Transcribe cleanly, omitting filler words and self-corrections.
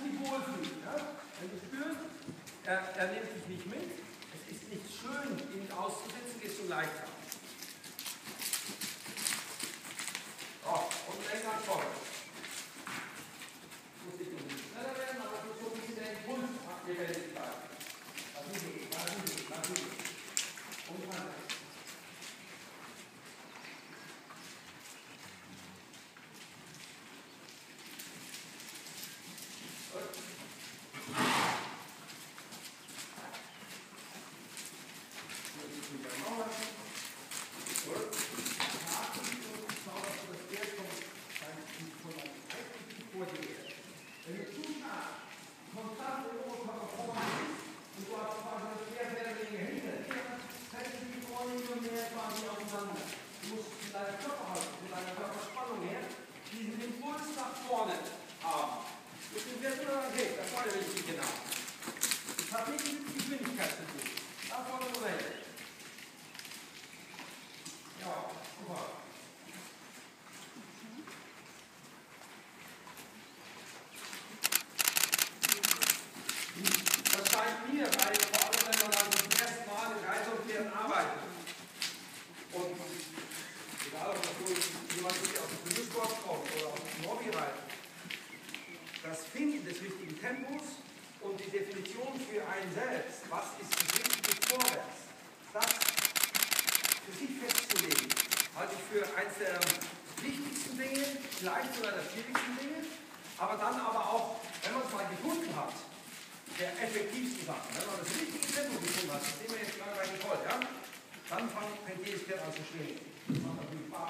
nicht wohlfühlen. Ja? Wenn du spürst, er nimmt dich nicht mit, es ist nicht schön, ihn auszusetzen, gehst du leichter. Oh, und länger vorwärts. Muss nicht unbedingt schneller werden, aber du so ein bisschen den Impuls lebendig bleiben. Lass ihn gehen, lass ihn gehen, lass ihn gehen. Und dann. Wenn du zu stark konstant im Oberkörper vorne bist und du hast quasi eine Schwerfällige hinter dir, fällt die Ohren immer mehr quasi auseinander. Du musst von deiner Körperhaltung, von deiner Körperspannung her diesen Impuls nach vorne haben. Das ist jetzt nur ein Weg, das vorne will ich nicht genau. Das hat nichts mit Geschwindigkeit zu tun. Da vorne nur weg. Ja, super. Das scheint mir, weil vor allem wenn man dann zum ersten Mal mit Reisungslehren arbeitet und egal ob das jemand aus dem Frühsport kommt oder aus dem Hobbyreiten, das Finden des richtigen Tempos und die Definition für einen selbst, was ist das richtige Vorwärts, das für sich festzulegen, halte ich für eines der wichtigsten Dinge, vielleicht sogar der schwierigsten Dinge, aber dann aber auch, wenn man es mal gefunden hat, der effektivsten Sachen. Wenn man das richtige Tempo gefunden hat, das sehen wir jetzt gerade bei Nicole, ja? Dann fängt jedes Pferd an zu schwingen. Das macht natürlich Spaß.